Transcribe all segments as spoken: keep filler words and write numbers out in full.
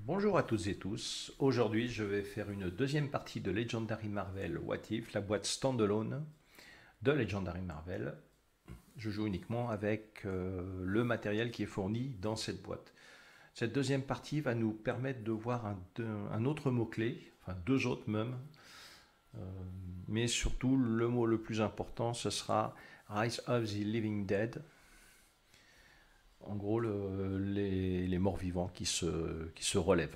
Bonjour à toutes et tous. Aujourd'hui, je vais faire une deuxième partie de Legendary Marvel What If, la boîte standalone de Legendary Marvel. Je joue uniquement avec euh, le matériel qui est fourni dans cette boîte. Cette deuxième partie va nous permettre de voir un, un autre mot-clé, enfin deux autres même, euh, mais surtout le mot le plus important, ce sera Rise of the Living Dead. En gros, le, les, les morts vivants qui se, qui se relèvent.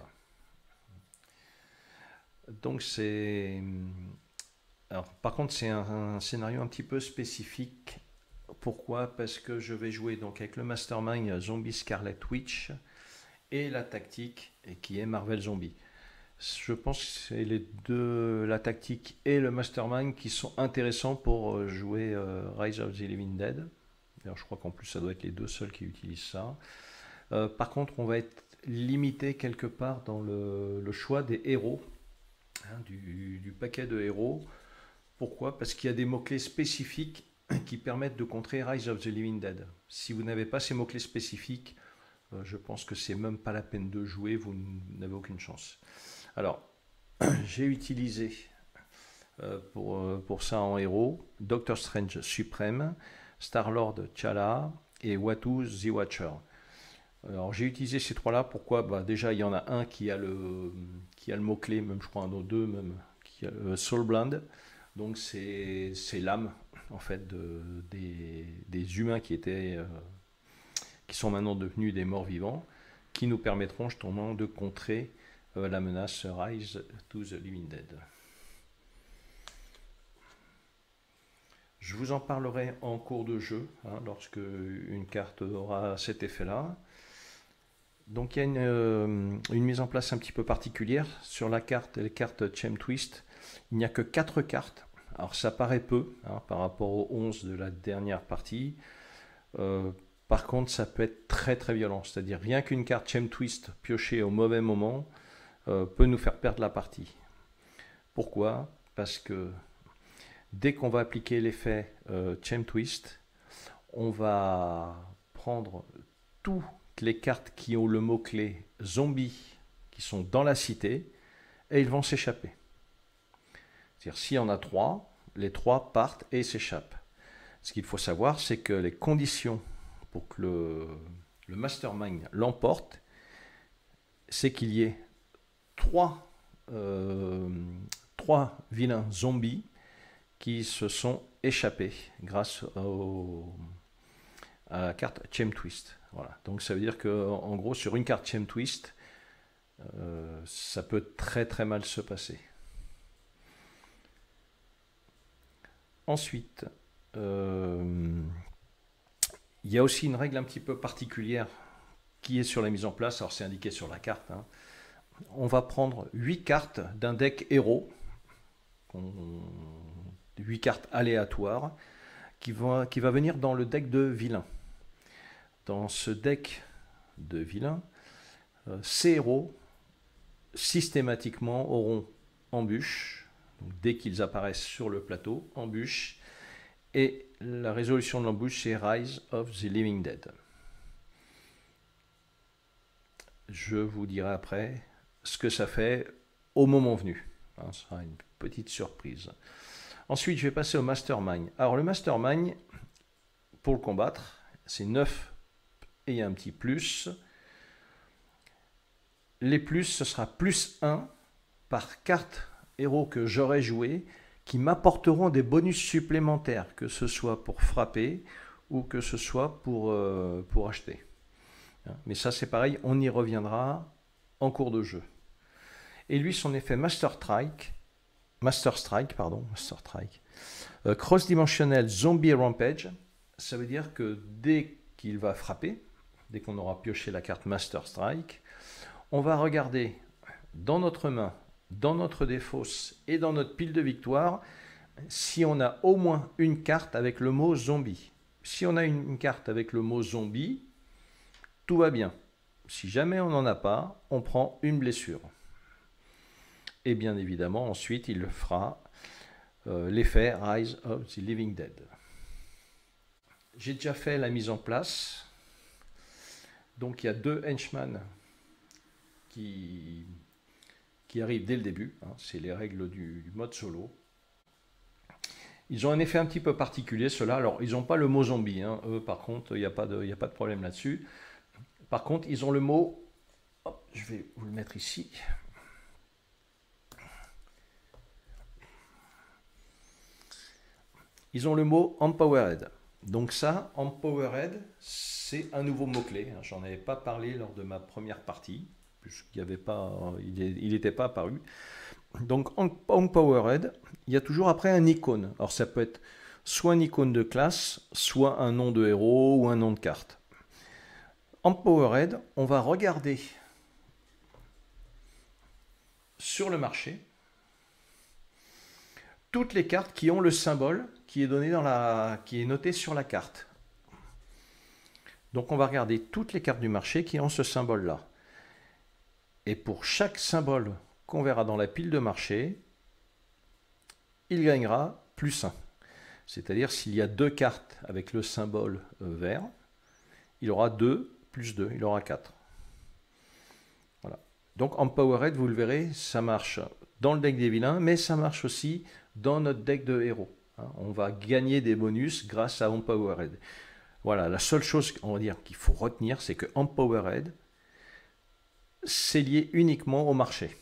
Donc c'est... Alors, par contre, c'est un, un scénario un petit peu spécifique. Pourquoi? Parce que je vais jouer donc avec le Mastermind Zombie Scarlet Witch et la tactique et qui est Marvel Zombie. Je pense que c'est les deux, la tactique et le Mastermind, qui sont intéressants pour jouer euh, Rise of the Living Dead. D'ailleurs, je crois qu'en plus, ça doit être les deux seuls qui utilisent ça. Euh, par contre, on va être limité quelque part dans le, le choix des héros, hein, du, du paquet de héros. Pourquoi? Parce qu'il y a des mots-clés spécifiques qui permettent de contrer Rise of the Living Dead. Si vous n'avez pas ces mots-clés spécifiques, euh, je pense que c'est même pas la peine de jouer, vous n'avez aucune chance. Alors, j'ai utilisé euh, pour, euh, pour ça en héros Doctor Strange Suprême, Star-Lord T'Challa et Watu the Watcher. Alors j'ai utilisé ces trois-là, pourquoi? Bah, déjà il y en a un qui a le, qui a le mot-clé, même je crois un autre deux, même, qui a le Soulblind. Donc c'est l'âme en fait de, des, des humains qui étaient euh, qui sont maintenant devenus des morts vivants, qui nous permettront justement de contrer euh, la menace Rise to the Living Dead. Je vous en parlerai en cours de jeu, hein, lorsque une carte aura cet effet-là. Donc il y a une, euh, une mise en place un petit peu particulière sur la carte, les cartes Chem Twist. Il n'y a que quatre cartes. Alors ça paraît peu hein, par rapport aux onze de la dernière partie. Euh, par contre, ça peut être très très violent. C'est-à-dire rien qu'une carte Chem Twist piochée au mauvais moment euh, peut nous faire perdre la partie. Pourquoi? Parce que dès qu'on va appliquer l'effet euh, Chem Twist, on va prendre toutes les cartes qui ont le mot-clé zombie qui sont dans la cité et ils vont s'échapper. C'est-à-dire, s'il y en a trois, les trois partent et s'échappent. Ce qu'il faut savoir, c'est que les conditions pour que le, le Mastermind l'emporte, c'est qu'il y ait trois, euh, trois vilains zombies qui se sont échappés grâce au, à la carte Chem Twist. Voilà. Donc ça veut dire que en gros, sur une carte Chem Twist, euh, ça peut très très mal se passer. Ensuite, euh, il y a aussi une règle un petit peu particulière qui est sur la mise en place. Alors c'est indiqué sur la carte. Hein. On va prendre huit cartes d'un deck héros, huit cartes aléatoires, qui va, qui va venir dans le deck de vilain. Dans ce deck de vilain, euh, ces héros systématiquement auront embûche. Donc, dès qu'ils apparaissent sur le plateau, embûche. Et la résolution de l'embûche, c'est Rise of the Living Dead. Je vous dirai après ce que ça fait au moment venu. Hein, ce sera une petite surprise. Ensuite, je vais passer au Mastermind. Alors, le Mastermind, pour le combattre, c'est neuf et il y a un petit plus. Les plus, ce sera plus un par carte héros que j'aurai joué qui m'apporteront des bonus supplémentaires, que ce soit pour frapper ou que ce soit pour, euh, pour acheter. Mais ça c'est pareil, on y reviendra en cours de jeu. Et lui, son effet Master Strike, Master Strike, pardon, Master Strike, euh, cross-dimensionnel Zombie Rampage, ça veut dire que dès qu'il va frapper, dès qu'on aura pioché la carte Master Strike, on va regarder dans notre main, dans notre défausse et dans notre pile de victoire, si on a au moins une carte avec le mot zombie. Si on a une carte avec le mot zombie, tout va bien. Si jamais on n'en a pas, on prend une blessure. Et bien évidemment, ensuite, il fera euh, l'effet Rise of the Living Dead. J'ai déjà fait la mise en place. Donc il y a deux henchmen qui, qui arrivent dès le début. Hein, c'est les règles du, du mode solo. Ils ont un effet un petit peu particulier, ceux-là. Alors, ils n'ont pas le mot zombie. Hein. Eux, par contre, il n'y a, pas de, y a pas de problème là-dessus. Par contre, ils ont le mot... Hop, je vais vous le mettre ici. Ils ont le mot Empowered. Donc ça, Empowered, c'est un nouveau mot-clé. J'en avais pas parlé lors de ma première partie, puisqu'il n'était pas, il pas apparu. Donc Empowered, il y a toujours après un icône. Alors ça peut être soit une icône de classe, soit un nom de héros ou un nom de carte. Empowered, on va regarder sur le marché toutes les cartes qui ont le symbole qui est donné dans la, qui est noté sur la carte. Donc on va regarder toutes les cartes du marché qui ont ce symbole-là. Et pour chaque symbole qu'on verra dans la pile de marché, il gagnera plus un. C'est-à-dire s'il y a deux cartes avec le symbole vert, il aura deux plus deux, il aura quatre. Voilà. Donc Empowered, vous le verrez, ça marche dans le deck des vilains, mais ça marche aussi dans notre deck de héros. On va gagner des bonus grâce à Empowered. Voilà, la seule chose on va dire qu'il faut retenir, c'est que Empowered, c'est lié uniquement au marché.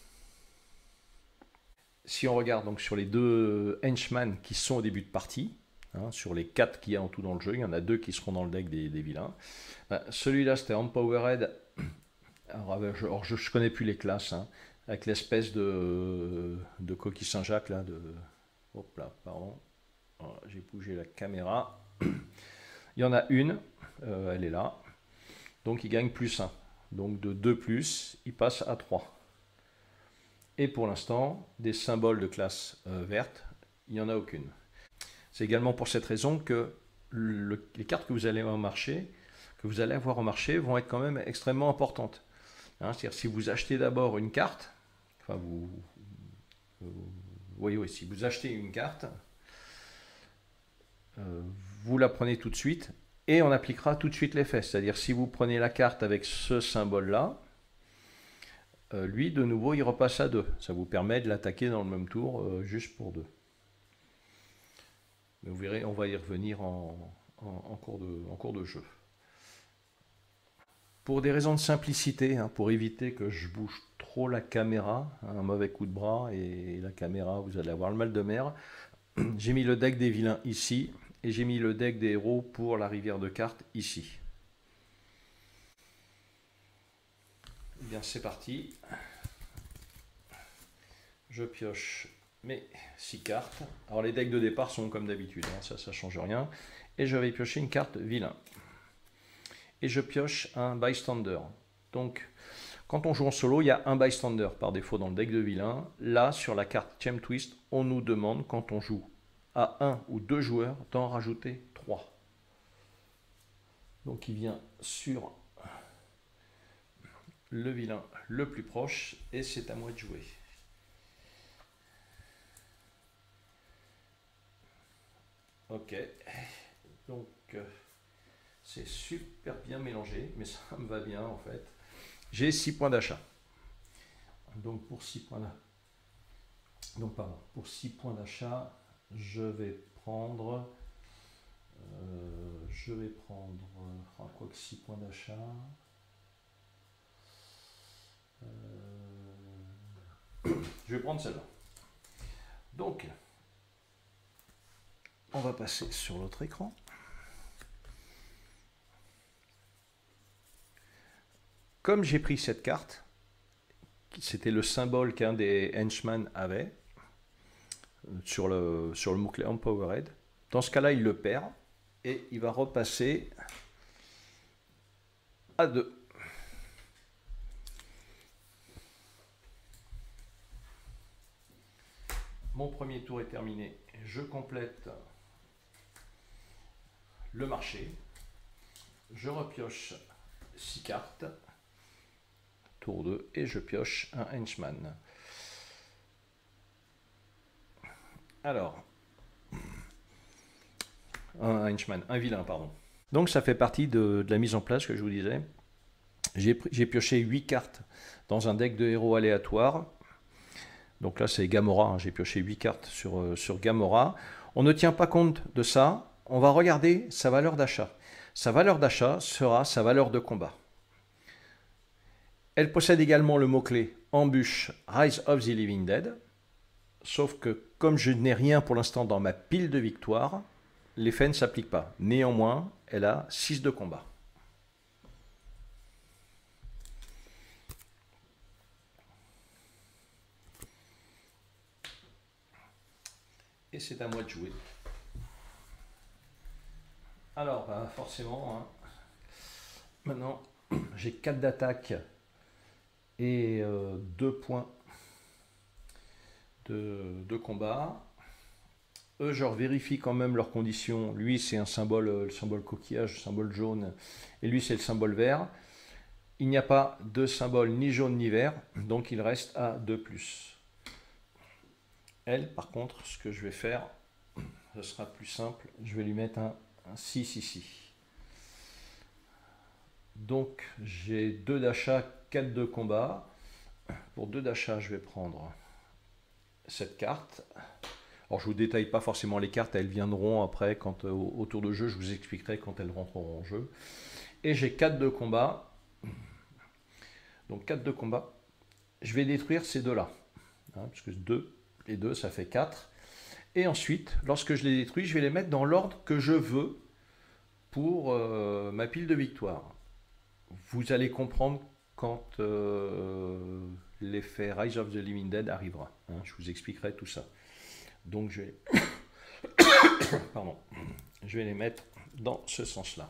Si on regarde donc sur les deux henchmen qui sont au début de partie, hein, sur les quatre qu'il y a en tout dans le jeu, il y en a deux qui seront dans le deck des, des vilains. Ben, celui-là, c'était Empowered. Alors, alors je ne connais plus les classes, hein, avec l'espèce de, de coquille Saint-Jacques, là, de... Hop là, pardon. J'ai bougé la caméra. Il y en a une, euh, elle est là. Donc il gagne plus un. Donc de deux plus, il passe à trois. Et pour l'instant, des symboles de classe euh, verte, il n'y en a aucune. C'est également pour cette raison que le, les cartes que vous allez avoir au marché, que vous allez avoir au marché vont être quand même extrêmement importantes. Hein, c'est-à-dire si vous achetez d'abord une carte, enfin vous, vous voyez, oui, si vous achetez une carte, euh, vous la prenez tout de suite et on appliquera tout de suite l'effet. C'est-à-dire si vous prenez la carte avec ce symbole-là, euh, lui, de nouveau, il repasse à deux. Ça vous permet de l'attaquer dans le même tour, euh, juste pour deux. Mais vous verrez, on va y revenir en, en, en, cours, de, en cours de jeu. Pour des raisons de simplicité, hein, pour éviter que je bouge trop la caméra, hein, un mauvais coup de bras et la caméra, vous allez avoir le mal de mer, j'ai mis le deck des vilains ici et j'ai mis le deck des héros pour la rivière de cartes ici. Eh bien c'est parti. Je pioche mes six cartes. Alors les decks de départ sont comme d'habitude, hein, ça ça change rien. Et je vais piocher une carte vilain. Et je pioche un bystander. Donc, quand on joue en solo, il y a un bystander par défaut dans le deck de vilain. Là, sur la carte Chem Twist, on nous demande, quand on joue à un ou deux joueurs, d'en rajouter trois. Donc, il vient sur le vilain le plus proche et c'est à moi de jouer. Ok. Donc... Euh, c'est super bien mélangé, mais ça me va bien en fait. J'ai six points d'achat. Donc pour six points d'achat, donc pardon, pour six points d'achat, je vais prendre, euh, je vais prendre, enfin, quoi que six points d'achat. Euh, je vais prendre celle-là. Donc, on va passer sur l'autre écran. Comme j'ai pris cette carte, c'était le symbole qu'un des henchmen avait sur le, sur le mot-clé Empowered, dans ce cas-là, il le perd et il va repasser à deux. Mon premier tour est terminé. Je complète le marché. Je repioche six cartes. Tour deux et je pioche un henchman. Alors, un henchman, un vilain, pardon. Donc ça fait partie de, de la mise en place que je vous disais. J'ai pioché huit cartes dans un deck de héros aléatoire. Donc là, c'est Gamora. Hein. J'ai pioché huit cartes sur, euh, sur Gamora. On ne tient pas compte de ça. On va regarder sa valeur d'achat. Sa valeur d'achat sera sa valeur de combat. Elle possède également le mot-clé Embûche Rise of the Living Dead. Sauf que comme je n'ai rien pour l'instant dans ma pile de victoire, l'effet ne s'applique pas. Néanmoins, elle a six de combat. Et c'est à moi de jouer. Alors, bah forcément, hein, maintenant, j'ai quatre d'attaque et euh, deux points de, de combat. Eux, je vérifie quand même leurs conditions. Lui, c'est un symbole, le symbole coquillage, le symbole jaune, et lui, c'est le symbole vert. Il n'y a pas de symbole ni jaune ni vert, donc il reste à deux plus. Elle, par contre, ce que je vais faire, ce sera plus simple. Je vais lui mettre un, un six ici. Donc, j'ai deux d'achat, quatre de combat. Pour deux d'achat, je vais prendre cette carte. Alors, je ne vous détaille pas forcément les cartes. Elles viendront après, quand, au, au tour de jeu. Je vous expliquerai quand elles rentreront en jeu. Et j'ai quatre de combat. Donc, quatre de combat. Je vais détruire ces deux-là. Hein, parce que deux et deux, ça fait quatre. Et ensuite, lorsque je les détruis, je vais les mettre dans l'ordre que je veux pour euh, ma pile de victoire. Vous allez comprendre quand euh, l'effet Rise of the Living Dead arrivera. Hein, je vous expliquerai tout ça. Donc, je vais, pardon, je vais les mettre dans ce sens-là.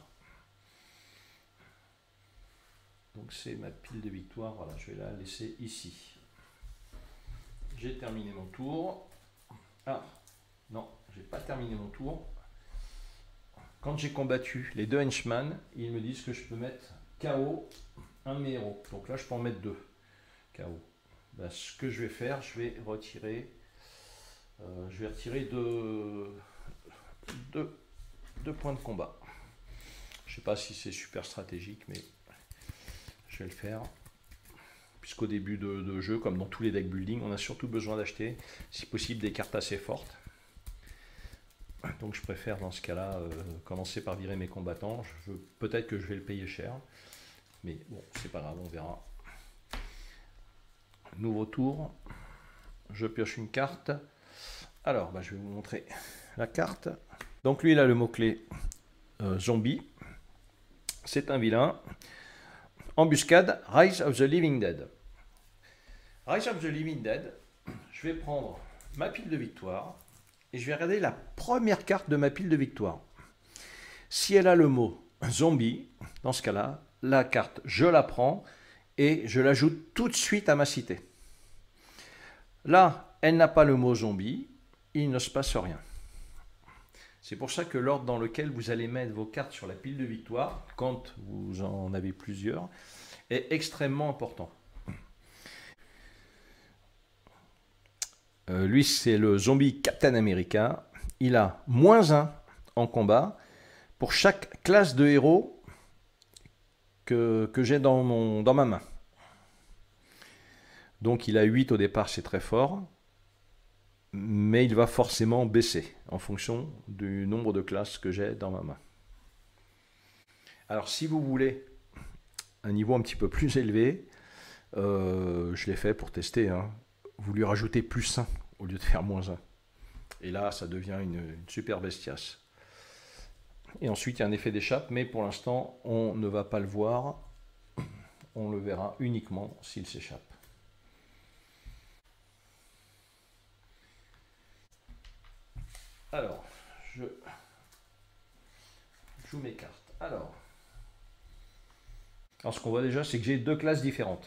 Donc, c'est ma pile de victoire. Voilà, je vais la laisser ici. J'ai terminé mon tour. Ah, non, j'ai pas terminé mon tour. Quand j'ai combattu les deux henchmen, ils me disent que je peux mettre K O un de mes héros. Donc là, je peux en mettre deux K O. Ben, ce que je vais faire, je vais retirer, euh, je vais retirer deux, deux, deux points de combat. Je sais pas si c'est super stratégique, mais je vais le faire. Puisqu'au début de, de jeu, comme dans tous les deck building, on a surtout besoin d'acheter, si possible, des cartes assez fortes. Donc je préfère dans ce cas-là euh, commencer par virer mes combattants. Peut-être que je vais le payer cher, mais bon, c'est pas grave, on verra. Nouveau tour, je pioche une carte. Alors, bah, je vais vous montrer la carte. Donc lui, il a le mot-clé euh, zombie. C'est un vilain. Embuscade, Rise of the Living Dead. Rise of the Living Dead, je vais prendre ma pile de victoire et je vais regarder la première carte de ma pile de victoire. Si elle a le mot zombie, dans ce cas-là, la carte, je la prends et je l'ajoute tout de suite à ma cité. Là, elle n'a pas le mot zombie, il ne se passe rien. C'est pour ça que l'ordre dans lequel vous allez mettre vos cartes sur la pile de victoire, quand vous en avez plusieurs, est extrêmement important. Euh, lui, c'est le zombie Captain America. Il a moins un en combat pour chaque classe de héros que, que j'ai dans, mon, dans ma main. Donc il a huit au départ, c'est très fort. Mais il va forcément baisser en fonction du nombre de classes que j'ai dans ma main. Alors si vous voulez un niveau un petit peu plus élevé, euh, je l'ai fait pour tester, hein, vous lui rajoutez plus un au lieu de faire moins un. Et là, ça devient une, une super bestiace. Et ensuite, il y a un effet d'échappe, mais pour l'instant, on ne va pas le voir. On le verra uniquement s'il s'échappe. Alors, je joue mes cartes. Alors, alors ce qu'on voit déjà, c'est que j'ai deux classes différentes.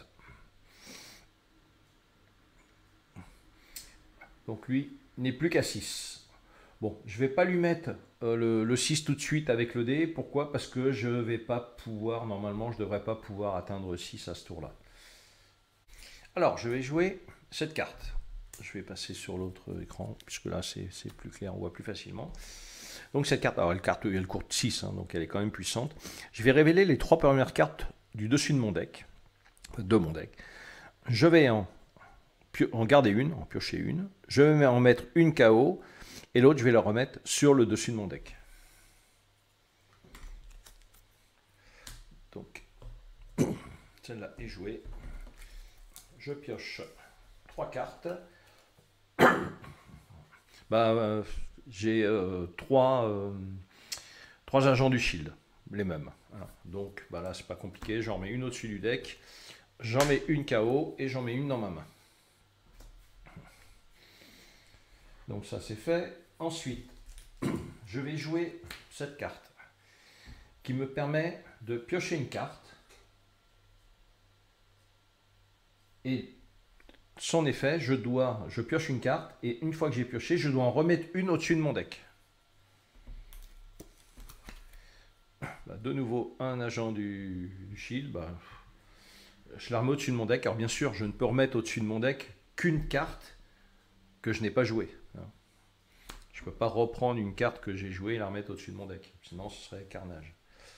Donc lui n'est plus qu'à six. Bon, je ne vais pas lui mettre euh, le, le six tout de suite avec le dé. Pourquoi? Parce que je ne vais pas pouvoir, normalement, je ne devrais pas pouvoir atteindre six à ce tour-là. Alors, je vais jouer cette carte. Je vais passer sur l'autre écran, puisque là c'est plus clair, on voit plus facilement. Donc cette carte, alors elle, carte, elle court six, hein, donc elle est quand même puissante. Je vais révéler les trois premières cartes du dessus de mon deck, de mon deck. Je vais en, en garder une, en piocher une. Je vais en mettre une K O et l'autre, je vais la remettre sur le dessus de mon deck. Donc, celle-là est jouée. Je pioche trois cartes. Bah, euh, j'ai euh, trois, euh, trois agents du shield, les mêmes. Voilà. Donc bah là, c'est pas compliqué. J'en mets une au-dessus du deck. J'en mets une K O et j'en mets une dans ma main. Donc ça, c'est fait. Ensuite, je vais jouer cette carte qui me permet de piocher une carte. Et son effet, je dois, je pioche une carte et une fois que j'ai pioché, je dois en remettre une au-dessus de mon deck. Bah, de nouveau, un agent du, du shield. Bah, je la remets au-dessus de mon deck. Alors bien sûr, je ne peux remettre au-dessus de mon deck qu'une carte que je n'ai pas jouée. Je ne peux pas reprendre une carte que j'ai jouée et la remettre au-dessus de mon deck. Sinon, ce serait carnage.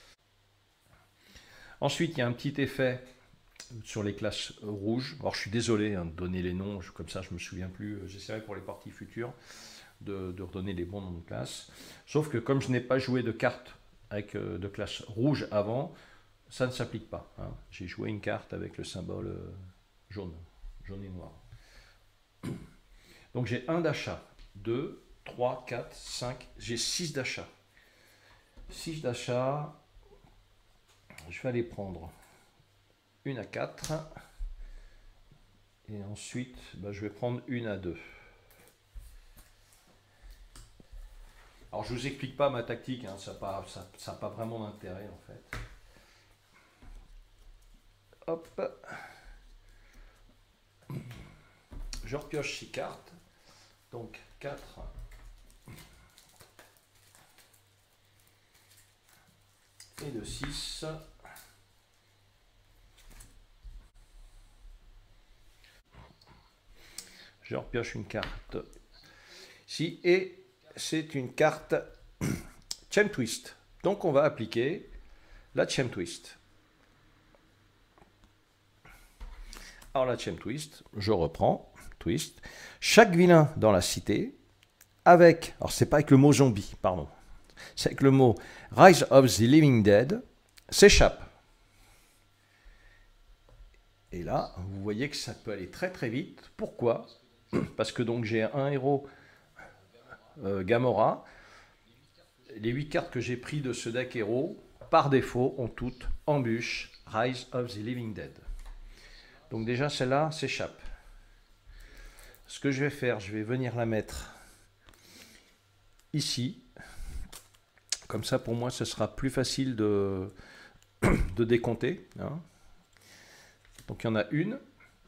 Ensuite, il y a un petit effet sur les classes rouges. Alors, je suis désolé hein, de donner les noms. Je, comme ça, je ne me souviens plus. J'essaierai pour les parties futures de, de redonner les bons noms de classe. Sauf que comme je n'ai pas joué de carte avec euh, de classe rouge avant, ça ne s'applique pas. Hein. J'ai joué une carte avec le symbole euh, jaune, jaune et noir. Donc, j'ai un d'achat, deux, trois, quatre, cinq, j'ai six d'achats. six d'achats, je vais aller prendre une à quatre. Et ensuite, bah, je vais prendre une à deux. Alors, je ne vous explique pas ma tactique, hein, ça n'a pas, ça, ça pas vraiment d'intérêt en fait. Hop. Je repioche six cartes. Donc, quatre. Et de six. Je repioche une carte ici et c'est une carte Chain Twist. Donc on va appliquer la Chain Twist. Alors la Chain Twist, je reprends, Twist. Chaque vilain dans la cité avec, alors c'est pas avec le mot zombie, pardon. C'est avec le mot Rise of the Living Dead, s'échappe. Et là, vous voyez que ça peut aller très très vite. Pourquoi? Parce que donc j'ai un héros euh, Gamora. Les huit cartes que j'ai prises de ce deck héros, par défaut, ont toutes embûche Rise of the Living Dead. Donc déjà, celle-là s'échappe. Ce que je vais faire, je vais venir la mettre ici. Comme ça, pour moi, ce sera plus facile de, de décompter. Hein. Donc, il y en a une.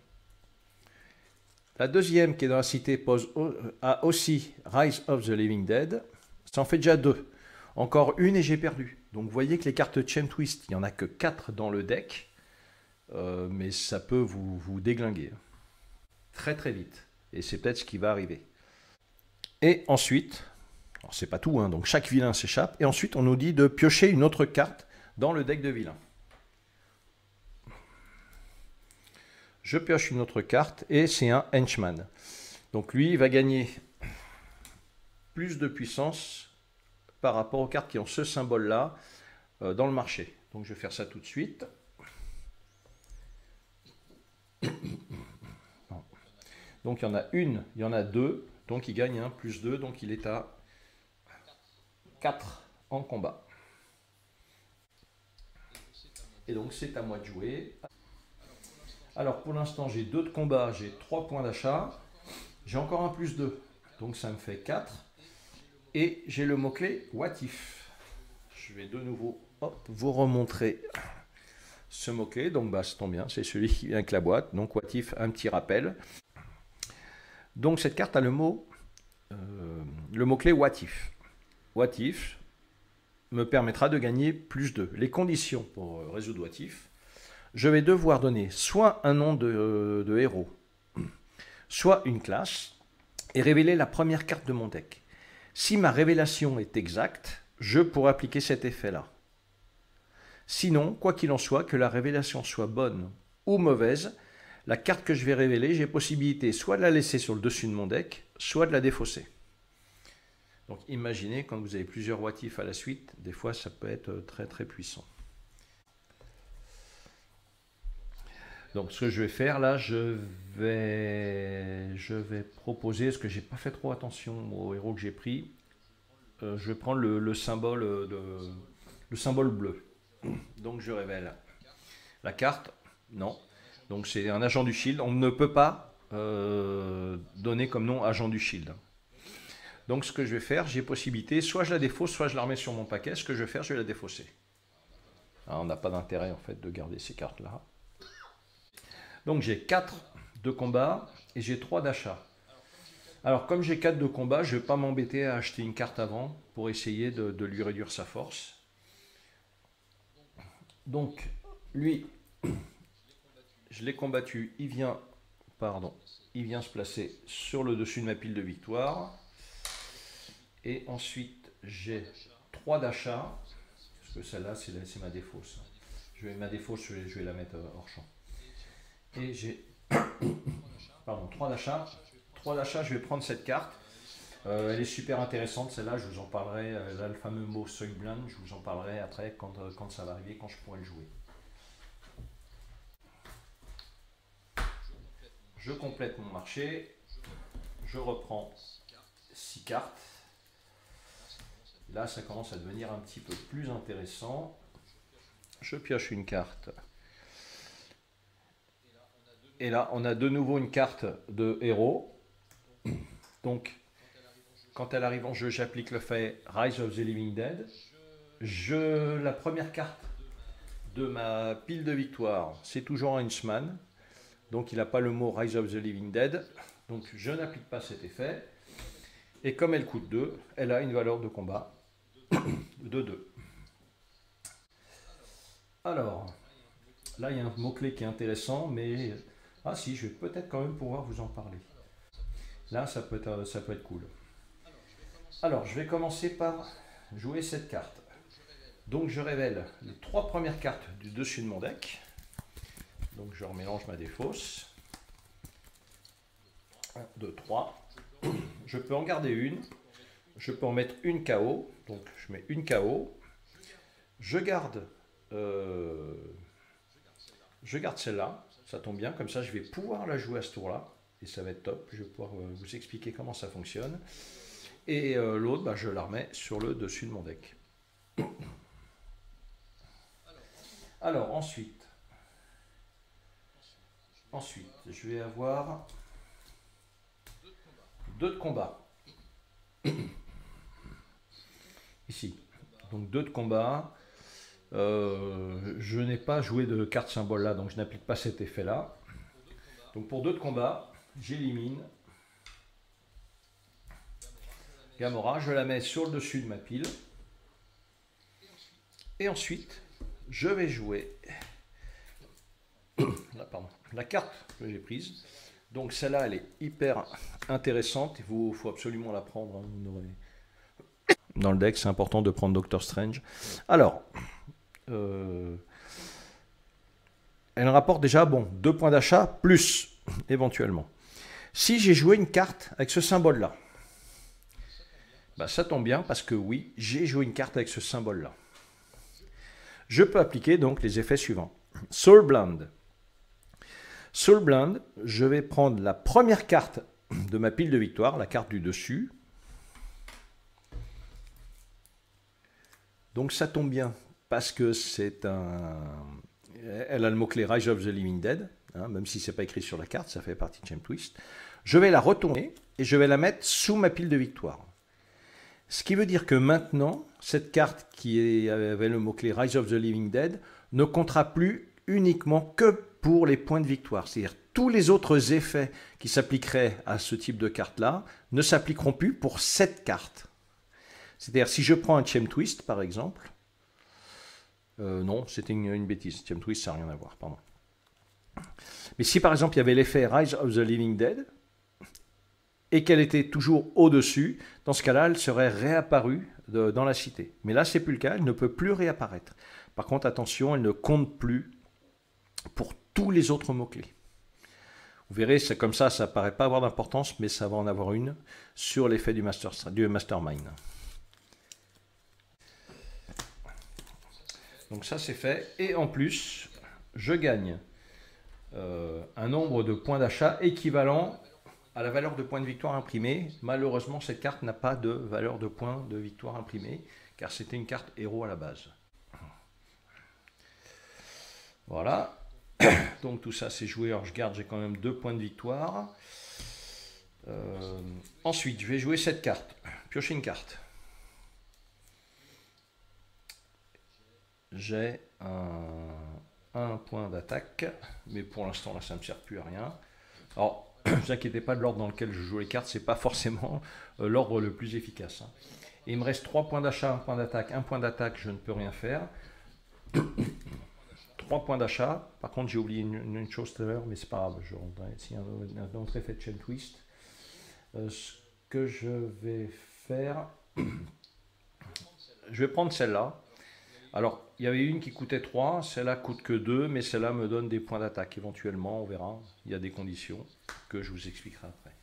La deuxième, qui est dans la cité, pose, a aussi Rise of the Living Dead. Ça en fait déjà deux. Encore une et j'ai perdu. Donc, vous voyez que les cartes Chain Twist, il n'y en a que quatre dans le deck. Euh, mais ça peut vous, vous déglinguer. Très, très vite. Et c'est peut-être ce qui va arriver. Et ensuite... Alors, c'est pas tout, hein, donc chaque vilain s'échappe. Et ensuite, on nous dit de piocher une autre carte dans le deck de vilain. Je pioche une autre carte et c'est un henchman. Donc lui, il va gagner plus de puissance par rapport aux cartes qui ont ce symbole-là euh, dans le marché. Donc je vais faire ça tout de suite. Donc il y en a une, il y en a deux. Donc il gagne un plus deux, donc il est à quatre en combat. Et donc c'est à moi de jouer. Alors pour l'instant j'ai deux de combat, j'ai trois points d'achat. J'ai encore un plus deux, donc ça me fait quatre. Et j'ai le mot-clé What If. Je vais de nouveau hop, vous remontrer ce mot-clé. Donc bah, ça tombe bien, c'est celui qui vient avec la boîte. Donc What If, un petit rappel. Donc cette carte a le mot, euh, le mot-clé What If. What If me permettra de gagner plus deux. Les conditions pour résoudre What If, je vais devoir donner soit un nom de, de héros, soit une classe, et révéler la première carte de mon deck. Si ma révélation est exacte, je pourrai appliquer cet effet-là. Sinon, quoi qu'il en soit, que la révélation soit bonne ou mauvaise, la carte que je vais révéler, j'ai possibilité soit de la laisser sur le dessus de mon deck, soit de la défausser. Donc imaginez, quand vous avez plusieurs what if à la suite, des fois ça peut être très très puissant. Donc ce que je vais faire là, je vais, je vais proposer, parce que j'ai pas fait trop attention au héros que j'ai pris, euh, je vais prendre le, le, symbole de, le symbole bleu. Donc je révèle la carte, non. Donc c'est un agent du shield, on ne peut pas euh, donner comme nom agent du shield. Donc ce que je vais faire, j'ai possibilité, soit je la défausse, soit je la remets sur mon paquet. Ce que je vais faire, je vais la défausser. Alors, on n'a pas d'intérêt en fait de garder ces cartes là. Donc j'ai quatre de combat et j'ai trois d'achat. Alors comme j'ai quatre de combat, je ne vais pas m'embêter à acheter une carte avant pour essayer de, de lui réduire sa force. Donc lui, je l'ai combattu, il vient, pardon, il vient se placer sur le dessus de ma pile de victoire. Et ensuite j'ai trois d'achat, parce que celle-là c'est ma défausse. Je vais, ma défausse, je vais, je vais la mettre hors champ. Et j'ai pardon, trois d'achat. trois d'achat, je vais prendre cette carte. Euh, elle est super intéressante, celle-là, je vous en parlerai. Là, le fameux mot Soulblind, je vous en parlerai après quand, quand ça va arriver, quand je pourrai le jouer. Je complète mon marché. Je reprends six cartes. Là, ça commence à devenir un petit peu plus intéressant. Je pioche une carte. Et là, on a de nouveau une carte de héros. Donc, quand elle arrive en jeu, j'applique le fait Rise of the Living Dead. Je, la première carte de ma pile de victoire, c'est toujours un Huntsman. Donc, il n'a pas le mot Rise of the Living Dead. Donc, je n'applique pas cet effet. Et comme elle coûte deux, elle a une valeur de combat de deux. Alors, là, il y a un mot-clé qui est intéressant, mais... Ah si, je vais peut-être quand même pouvoir vous en parler. Là, ça peut être, ça peut être cool. Alors, je vais commencer par jouer cette carte. Donc, je révèle les trois premières cartes du dessus de mon deck. Donc, je remélange ma défausse. un, deux, trois. Je peux en garder une. Je peux en mettre une K O. Donc, je mets une K O. Je garde, euh, je garde celle-là. Ça tombe bien. Comme ça, je vais pouvoir la jouer à ce tour-là. Et ça va être top. Je vais pouvoir euh, vous expliquer comment ça fonctionne. Et euh, l'autre, bah, je la remets sur le dessus de mon deck. Alors, ensuite, ensuite, je vais avoir deux de combat. Ici. Donc, deux de combat. Euh, je n'ai pas joué de carte symbole là, donc je n'applique pas cet effet là. Donc, pour deux de combat, j'élimine Gamora, je la mets sur le dessus de ma pile. Et ensuite, je vais jouer là, pardon, la carte que j'ai prise. Donc celle-là, elle est hyper intéressante. Il faut, faut absolument la prendre. Hein. Vous aurez... Dans le deck, c'est important de prendre Doctor Strange. Alors, euh, elle rapporte déjà bon, deux points d'achat, plus éventuellement. Si j'ai joué une carte avec ce symbole-là, bah, ça tombe bien parce que oui, j'ai joué une carte avec ce symbole-là. Je peux appliquer donc les effets suivants. Soulblind. Soulblind, je vais prendre la première carte de ma pile de victoire, la carte du dessus. Donc ça tombe bien parce que c'est un... Elle a le mot-clé Rise of the Living Dead, hein, même si ce n'est pas écrit sur la carte, ça fait partie de Gem Twist. Je vais la retourner et je vais la mettre sous ma pile de victoire. Ce qui veut dire que maintenant, cette carte qui avait le mot-clé Rise of the Living Dead ne comptera plus uniquement que pour les points de victoire. C'est-à-dire tous les autres effets qui s'appliqueraient à ce type de carte-là ne s'appliqueront plus pour cette carte. C'est-à-dire si je prends un Gem Twist, par exemple, euh, non, c'était une, une bêtise. Gem Twist, ça n'a rien à voir, pardon. Mais si par exemple il y avait l'effet Rise of the Living Dead, et qu'elle était toujours au-dessus, dans ce cas-là, elle serait réapparue de, dans la cité. Mais là, c'est plus le cas, elle ne peut plus réapparaître. Par contre, attention, elle ne compte plus pour tous les autres mots-clés. Vous verrez, c'est comme ça, ça ne paraît pas avoir d'importance, mais ça va en avoir une sur l'effet du, master, du mastermind. Donc ça, c'est fait. Et en plus, je gagne euh, un nombre de points d'achat équivalent à la valeur de points de victoire imprimés. Malheureusement, cette carte n'a pas de valeur de points de victoire imprimés, car c'était une carte héros à la base. Voilà. Donc tout ça c'est joué, alors je garde, j'ai quand même deux points de victoire. Euh, ensuite, je vais jouer cette carte, piocher une carte. J'ai un, un point d'attaque, mais pour l'instant là ça ne me sert plus à rien. Alors, ne vous inquiétez pas, de l'ordre dans lequel je joue les cartes, c'est pas forcément euh, l'ordre le plus efficace. Hein. Et il me reste trois points d'achat, un point d'attaque, un point d'attaque, je ne peux rien faire. trois points d'achat. Par contre, j'ai oublié une, une chose tout à l'heure, mais c'est pas grave. Je rentrerai ici un, un autre effet de chain twist. Euh, ce que je vais faire, je vais prendre celle-là. Alors, il y avait une qui coûtait trois, celle-là coûte que deux, mais celle-là me donne des points d'attaque. Éventuellement, on verra. Il y a des conditions que je vous expliquerai après.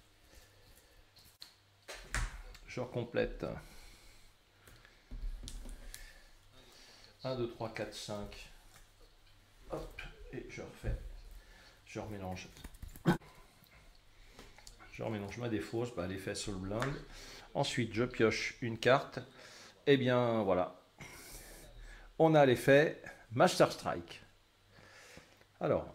Je recomplète. un, deux, trois, quatre, cinq. Hop, et je refais, je remélange, je remélange ma défausse, bah, l'effet Soul Blind. Ensuite, je pioche une carte, et bien voilà, on a l'effet Master Strike. Alors,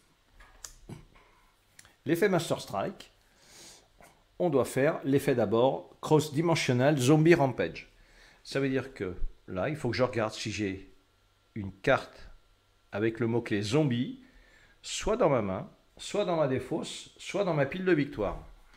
l'effet Master Strike, on doit faire l'effet d'abord Cross Dimensional Zombie Rampage. Ça veut dire que là, il faut que je regarde si j'ai une carte avec le mot-clé zombie, soit dans ma main, soit dans ma défausse, soit dans ma pile de victoire.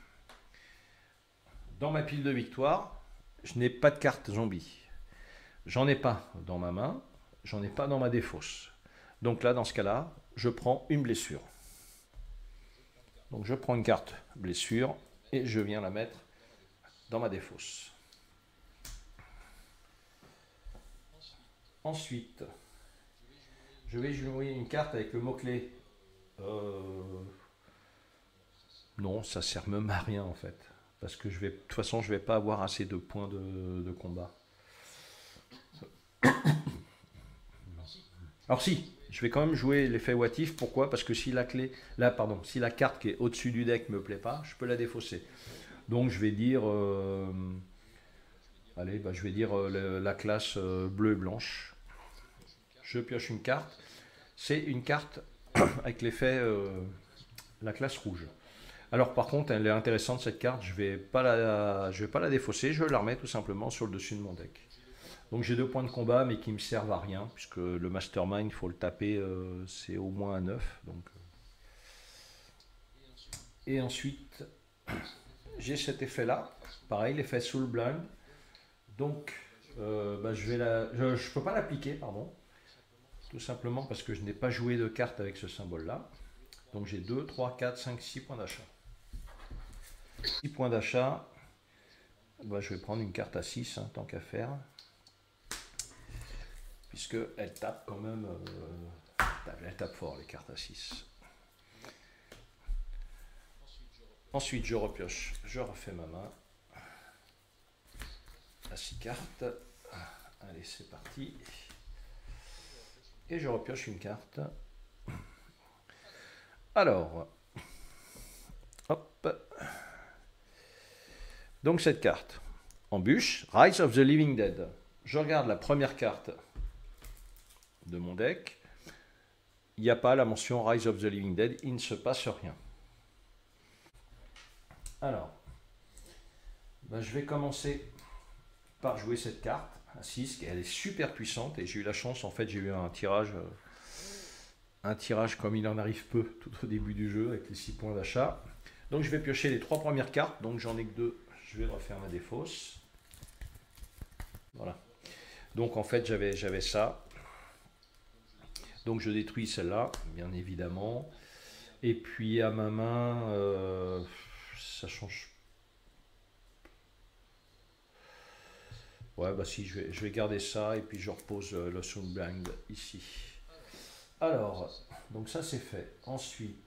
Dans ma pile de victoire, je n'ai pas de carte zombie. J'en ai pas dans ma main, j'en ai pas dans ma défausse. Donc là, dans ce cas-là, je prends une blessure. Donc je prends une carte blessure et je viens la mettre dans ma défausse. Ensuite, je vais jouer une carte avec le mot-clé. Euh... Non, ça sert même à rien en fait. Parce que je vais, de toute façon, je ne vais pas avoir assez de points de, de combat. Alors si, je vais quand même jouer l'effet what if. Pourquoi? Parce que si la clé, là, pardon, si la carte qui est au-dessus du deck ne me plaît pas, je peux la défausser. Donc je vais dire, euh... allez, bah, je vais dire euh, la classe euh, bleue et blanche. Je pioche une carte. C'est une carte avec l'effet euh, la classe rouge. Alors par contre, elle est intéressante cette carte, je ne vais pas la, je vais pas la défausser, je la remets tout simplement sur le dessus de mon deck. Donc j'ai deux points de combat mais qui me servent à rien, puisque le mastermind, il faut le taper, euh, c'est au moins un neuf. Donc. Et ensuite, j'ai cet effet là, pareil, l'effet Soul Blind. Donc euh, bah, je ne peux pas l'appliquer, pardon. Tout simplement parce que je n'ai pas joué de carte avec ce symbole-là. Donc j'ai deux, trois, quatre, cinq, six points d'achat. six points d'achat. Bah, je vais prendre une carte à six, hein, tant qu'à faire. Puisque elle tape quand même... Euh, elle tape fort les cartes à six. Ensuite je repioche. Je refais ma main. À six cartes. Allez, c'est parti. Et je repioche une carte. Alors, hop. Donc cette carte, embûche, Rise of the Living Dead. Je regarde la première carte de mon deck. Il n'y a pas la mention Rise of the Living Dead, il ne se passe rien. Alors, ben je vais commencer par jouer cette carte. six, elle est super puissante et j'ai eu la chance, en fait j'ai eu un tirage un tirage comme il en arrive peu tout au début du jeu avec les six points d'achat. Donc je vais piocher les trois premières cartes, donc j'en ai que deux, je vais refaire ma défausse. Voilà. Donc en fait j'avais j'avais ça. Donc je détruis celle-là, bien évidemment. Et puis à ma main, euh, ça change. Ouais, bah si, je vais, je vais garder ça et puis je repose euh, le Sound Blind ici. Alors, donc ça c'est fait. Ensuite,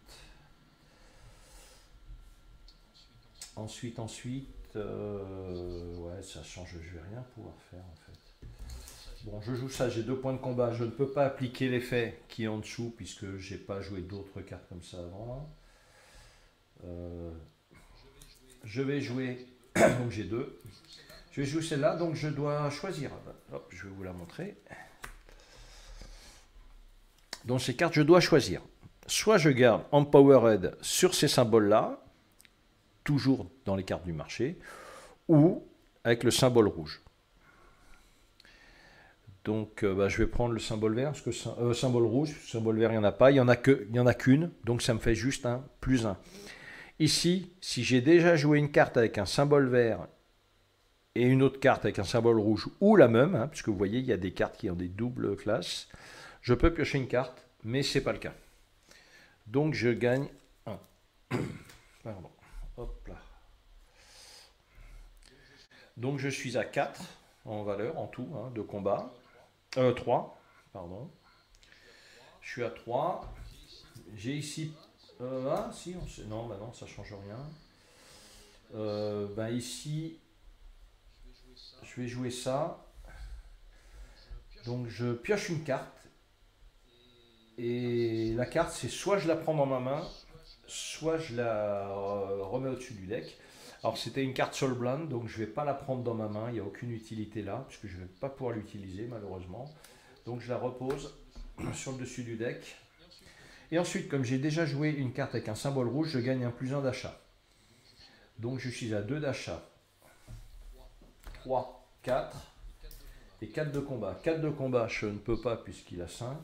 ensuite, ensuite, euh, ouais, ça change, je vais rien pouvoir faire en fait. Bon, je joue ça, j'ai deux points de combat. Je ne peux pas appliquer l'effet qui est en dessous puisque j'ai pas joué d'autres cartes comme ça avant. Euh, je vais jouer, donc j'ai deux. Je vais jouer celle-là, donc je dois choisir. Hop, je vais vous la montrer. Dans ces cartes, je dois choisir. Soit je garde Empowered sur ces symboles-là, toujours dans les cartes du marché, ou avec le symbole rouge. Donc euh, bah, je vais prendre le symbole vert, parce que euh, symbole rouge, symbole vert, il n'y en a pas, il n'y en a que, il y en a qu'une, donc ça me fait juste un plus un. Ici, si j'ai déjà joué une carte avec un symbole vert et une autre carte avec un symbole rouge, ou la même, hein, puisque vous voyez, il y a des cartes qui ont des doubles classes, je peux piocher une carte, mais ce n'est pas le cas. Donc je gagne un. Pardon. Hop là. Donc je suis à quatre en valeur, en tout, hein, de combat. Euh, trois, pardon. Je suis à trois. J'ai ici... Euh, ah, si, on sait, non, bah non, ça change rien. Euh, bah ici, je vais jouer ça. Donc je pioche une carte. Et la carte, c'est soit je la prends dans ma main, soit je la remets au-dessus du deck. Alors c'était une carte Soul Blind, donc je ne vais pas la prendre dans ma main, il n'y a aucune utilité là, puisque je ne vais pas pouvoir l'utiliser malheureusement. Donc je la repose sur le dessus du deck. Et ensuite, comme j'ai déjà joué une carte avec un symbole rouge, je gagne un plus un d'achat. Donc je suis à deux d'achat. trois, quatre et quatre de combat. quatre de combat, je ne peux pas puisqu'il a cinq.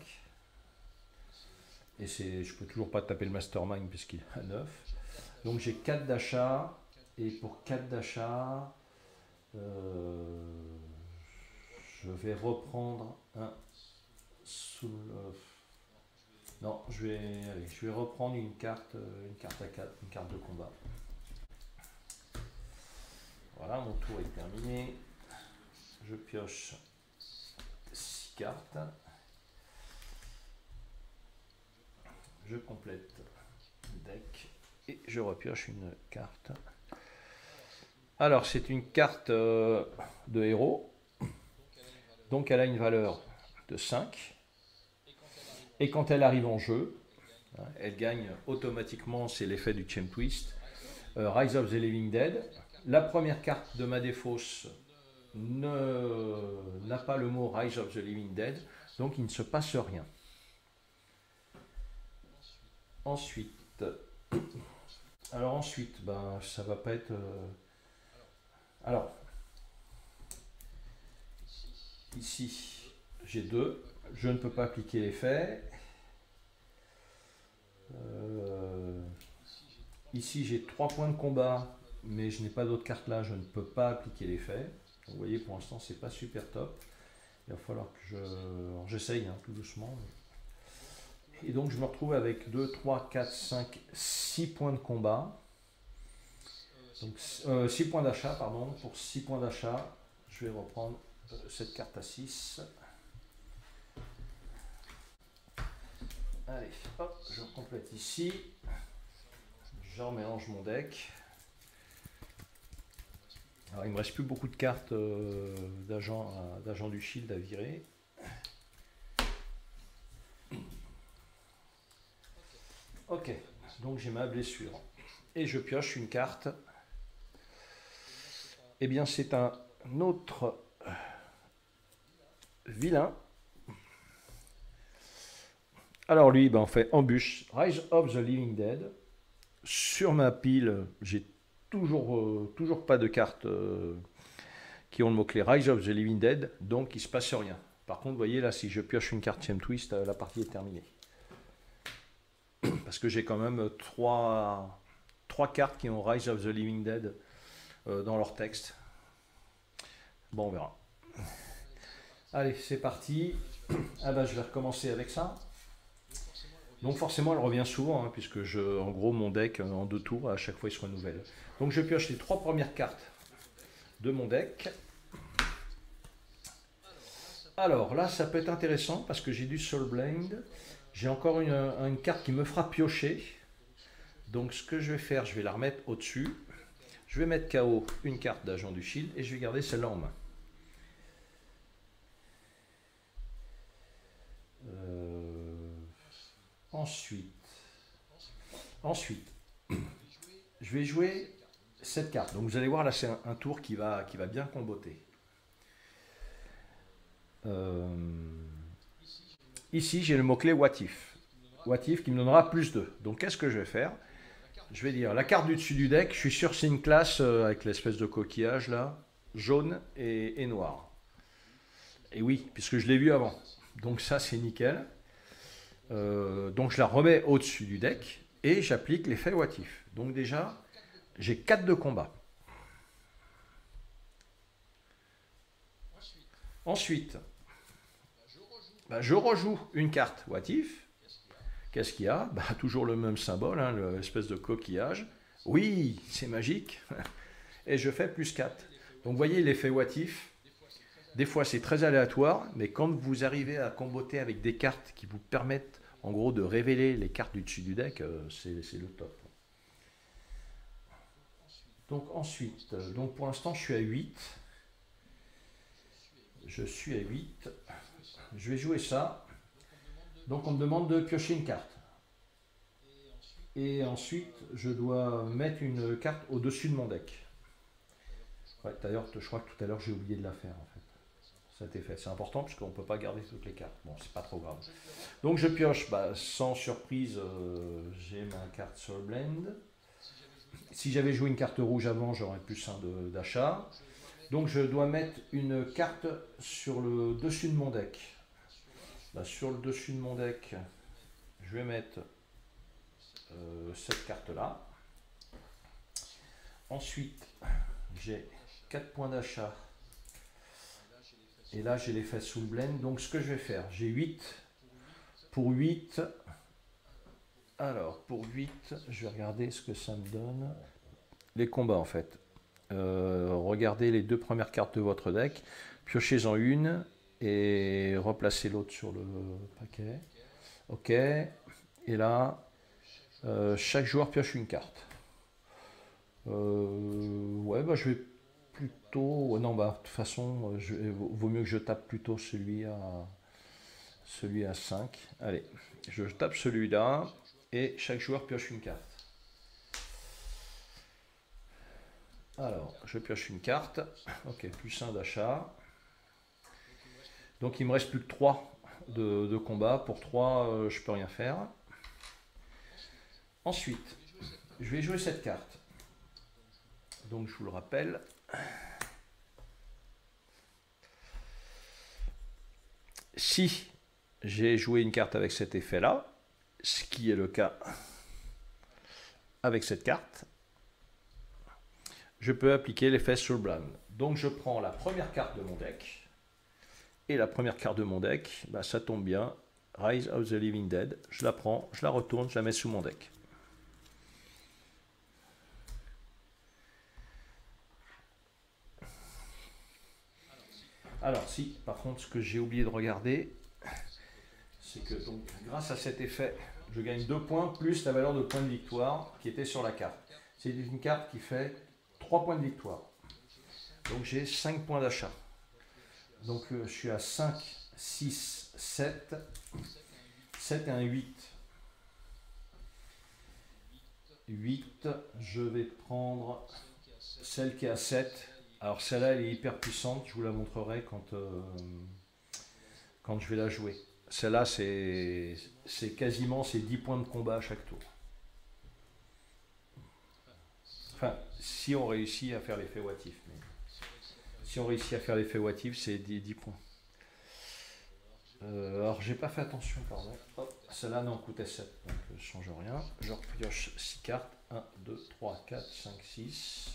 Et je ne peux toujours pas taper le Mastermind puisqu'il a neuf. Donc j'ai quatre d'achat. Et pour quatre d'achat, euh, je vais reprendre un sous le... Non, je vais, allez, je vais reprendre une carte, une carte à quatre, une carte de combat. Voilà, mon tour est terminé. Je pioche six cartes. Je complète le deck et je repioche une carte. Alors, c'est une carte euh, de héros. Donc, elle a une valeur de cinq. Et quand elle arrive en jeu, elle gagne automatiquement, c'est l'effet du Chain Twist, euh, Rise of the Living Dead. La première carte de ma défausse n'a pas le mot Rise of the Living Dead, donc il ne se passe rien. Ensuite, alors ensuite, ben, ça va pas être... Euh, alors, ici, j'ai deux. Je ne peux pas appliquer l'effet. Euh, ici, j'ai trois points de combat, mais je n'ai pas d'autres cartes là. Je ne peux pas appliquer l'effet. Vous voyez, pour l'instant, c'est pas super top. Il va falloir que je... J'essaye, hein, tout doucement. Et donc, je me retrouve avec deux, trois, quatre, cinq, six points de combat. Donc, euh, six points d'achat, pardon. Pour six points d'achat, je vais reprendre cette carte à six. Allez, hop, je complète ici. Je remélange mon deck. Alors, il ne me reste plus beaucoup de cartes euh, d'agent du Shield à virer. Ok, donc j'ai ma blessure. Et je pioche une carte. Eh bien, c'est un autre vilain. Alors lui, ben, on fait embûche, Rise of the Living Dead. Sur ma pile, j'ai toujours, euh, toujours pas de cartes euh, qui ont le mot-clé Rise of the Living Dead, donc il ne se passe rien. Par contre, vous voyez là, si je pioche une carte Chain Twist, euh, la partie est terminée. Parce que j'ai quand même trois, trois cartes qui ont Rise of the Living Dead euh, dans leur texte. Bon, on verra. Allez, c'est parti. Ah ben, je vais recommencer avec ça. Donc forcément, elle revient souvent, hein, puisque je, en gros, mon deck, en deux tours, à chaque fois, il se renouvelle. Donc je pioche les trois premières cartes de mon deck. Alors là, ça peut être intéressant parce que j'ai du Soul Blind. J'ai encore une, une carte qui me fera piocher. Donc ce que je vais faire, je vais la remettre au-dessus. Je vais mettre K O une carte d'agent du shield et je vais garder celle-là en main. Euh, ensuite, ensuite, je vais jouer cette carte. Donc vous allez voir là, c'est un, un tour qui va, qui va bien comboter. Euh, ici, j'ai le mot-clé What If. What If qui me donnera plus deux. Donc qu'est-ce que je vais faire? Je vais dire la carte du dessus du deck, je suis sûr que c'est une classe euh, avec l'espèce de coquillage là, jaune et, et noir. Et oui, puisque je l'ai vu avant. Donc ça c'est nickel. Euh, donc je la remets au-dessus du deck et j'applique l'effet What If. Donc déjà, j'ai quatre de combat. Ensuite, bah, je rejoue une carte What If. Qu'est-ce qu'il y a? Bah, toujours le même symbole, hein, l'espèce de coquillage. Oui, c'est magique. Et je fais plus quatre. Donc vous voyez l'effet What If. Des fois c'est très aléatoire, mais quand vous arrivez à comboter avec des cartes qui vous permettent en gros de révéler les cartes du dessus du deck, euh, c'est le top. Donc ensuite, euh, donc pour l'instant je suis à huit. Je suis à huit. Je vais jouer ça. Donc on me demande de piocher une carte. Et ensuite, je dois mettre une carte au-dessus de mon deck. Ouais, d'ailleurs, je crois que tout à l'heure, j'ai oublié de la faire, en fait. Ça a été fait. C'est important, parce qu'on ne peut pas garder toutes les cartes. Bon, c'est pas trop grave. Donc, je pioche. Bah, sans surprise, euh, j'ai ma carte Soul Blend. Si j'avais joué une carte rouge avant, j'aurais plus un d'achat. Donc, je dois mettre une carte sur le dessus de mon deck. Bah, sur le dessus de mon deck, je vais mettre euh, cette carte-là. Ensuite, j'ai quatre points d'achat. Et là, j'ai l'effet Soul Blend. Donc, ce que je vais faire, j'ai huit. Pour huit, alors, pour huit, je vais regarder ce que ça me donne. Les combats, en fait. Euh, regardez les deux premières cartes de votre deck. Piochez-en une. Et replacer l'autre sur le paquet. Ok. Et là, euh, chaque joueur pioche une carte. Euh, ouais, bah je vais plutôt... Ouais, non, bah de toute façon, je, vaut mieux que je tape plutôt celui à, celui à cinq. Allez, je tape celui-là. Et chaque joueur pioche une carte. Alors, je pioche une carte. Ok, plus un d'achat. Donc il me reste plus que trois de, de combat. Pour trois, euh, je peux rien faire. Ensuite, je vais jouer cette carte. Donc je vous le rappelle. Si j'ai joué une carte avec cet effet-là, ce qui est le cas avec cette carte, je peux appliquer l'effet Soul Blend. Donc je prends la première carte de mon deck. Et la première carte de mon deck, bah, ça tombe bien, Rise of the Living Dead. Je la prends, je la retourne, je la mets sous mon deck. Alors si, par contre, ce que j'ai oublié de regarder, c'est que donc grâce à cet effet, je gagne deux points plus la valeur de points de victoire qui était sur la carte. C'est une carte qui fait trois points de victoire. Donc j'ai cinq points d'achat. Donc euh, je suis à cinq, six, sept, sept et un huit. huit, je vais prendre celle qui est à sept. Alors celle-là, elle est hyper puissante, je vous la montrerai quand, euh, quand je vais la jouer. Celle-là, c'est quasiment c'est dix points de combat à chaque tour. Enfin, si on réussit à faire l'effet What If. Mais si on réussit à faire l'effet What If, c'est dix points. Euh, alors, j'ai pas fait attention, pardon. Celle-là, non, coûtait sept, donc je ne change rien. Je repioche six cartes. un, deux, trois, quatre, cinq, six.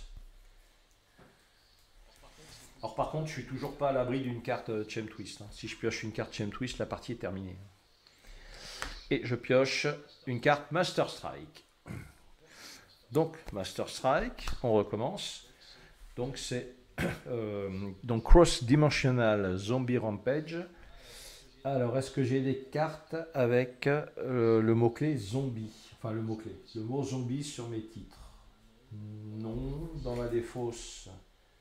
Alors par contre, je suis toujours pas à l'abri d'une carte Chem Twist. Si je pioche une carte Chem Twist, la partie est terminée. Et je pioche une carte Master Strike. Donc Master Strike, on recommence. Donc c'est euh, donc Cross Dimensional Zombie Rampage. Alors, est-ce que j'ai des cartes avec euh, le mot-clé zombie? Enfin, le mot-clé, le mot zombie sur mes titres. Non, dans ma défausse.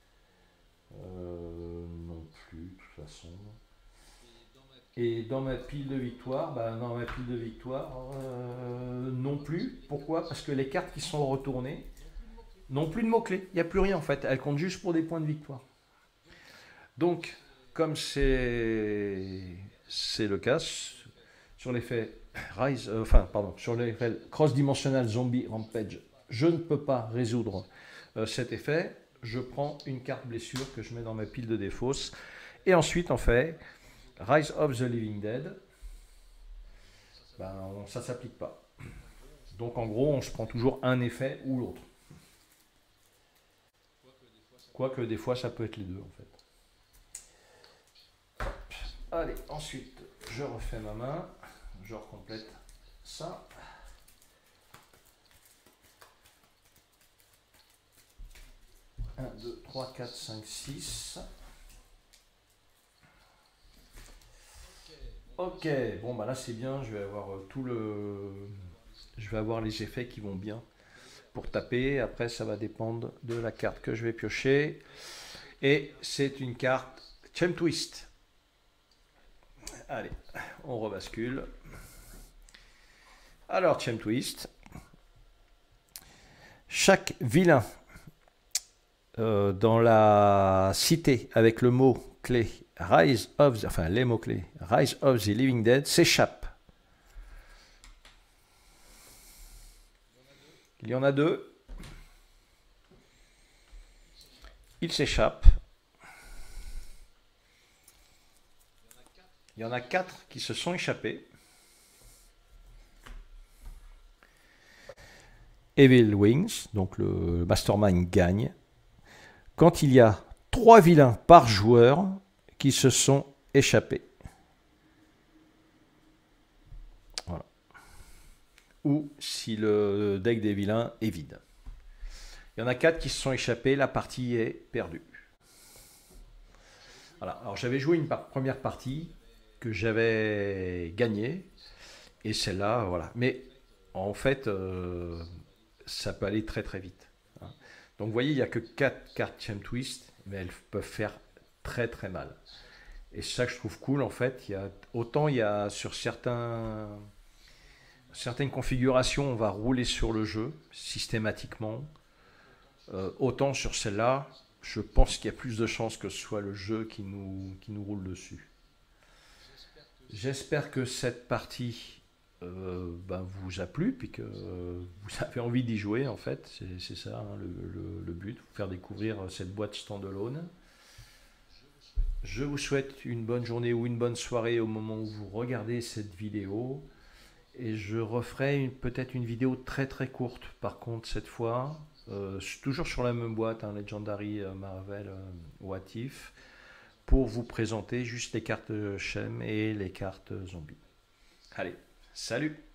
Euh, non plus, de toute façon. Et dans ma pile de victoire, bah, dans ma pile de victoire, euh, non plus. Pourquoi? Parce que les cartes qui sont retournées n'ont plus de mots-clés. Il n'y a plus rien en fait. Elles comptent juste pour des points de victoire. Donc, comme c'est c'est le cas, sur l'effet Rise, euh, enfin, pardon, sur l'effet Cross-Dimensional Zombie Rampage, je ne peux pas résoudre euh, cet effet. Je prends une carte blessure que je mets dans ma pile de défausse. Et ensuite, on fait Rise of the Living Dead. Ben, on, ça ne s'applique pas. Donc, en gros, on se prend toujours un effet ou l'autre. Quoique des fois, ça peut être les deux, en fait. Allez, ensuite, je refais ma main. Je recomplète ça. un, deux, trois, quatre, cinq, six. Ok, bon bah là c'est bien, je vais avoir euh, tout le... Je vais avoir les effets qui vont bien pour taper. Après ça va dépendre de la carte que je vais piocher. Et c'est une carte Chem Twist. Allez, on rebascule. Alors Chem Twist. Chaque vilain euh, dans la cité avec le mot clé Rise of, the, enfin les mots clés Rise of the Living Dead s'échappe. Il y en a deux. Il s'échappe. Il y en a quatre qui se sont échappés. Evil Wings, donc le mastermind gagne. Quand il y a trois vilains par joueur qui se sont échappés. Voilà. Ou si le deck des vilains est vide. Il y en a quatre qui se sont échappés, la partie est perdue. Voilà. Alors j'avais joué une par première partie que j'avais gagnée. Et celle-là, voilà. Mais en fait, euh, ça peut aller très très vite. Hein. Donc vous voyez, il n'y a que quatre cartes Chem Twist, mais elles peuvent faire très très mal. Et c'est ça que je trouve cool en fait. Il y a, autant il y a sur certains, certaines configurations, on va rouler sur le jeu systématiquement. Euh, autant sur celle-là, je pense qu'il y a plus de chances que ce soit le jeu qui nous, qui nous roule dessus. J'espère que cette partie euh, ben, vous a plu, puis que euh, vous avez envie d'y jouer en fait. C'est ça hein, le, le, le but, vous faire découvrir cette boîte standalone. Je vous souhaite une bonne journée ou une bonne soirée au moment où vous regardez cette vidéo. Et je referai peut-être une vidéo très très courte par contre cette fois. Euh, toujours sur la même boîte, hein, Legendary, euh, Marvel, euh, What If, pour vous présenter juste les cartes Chem et les cartes zombies. Allez, salut!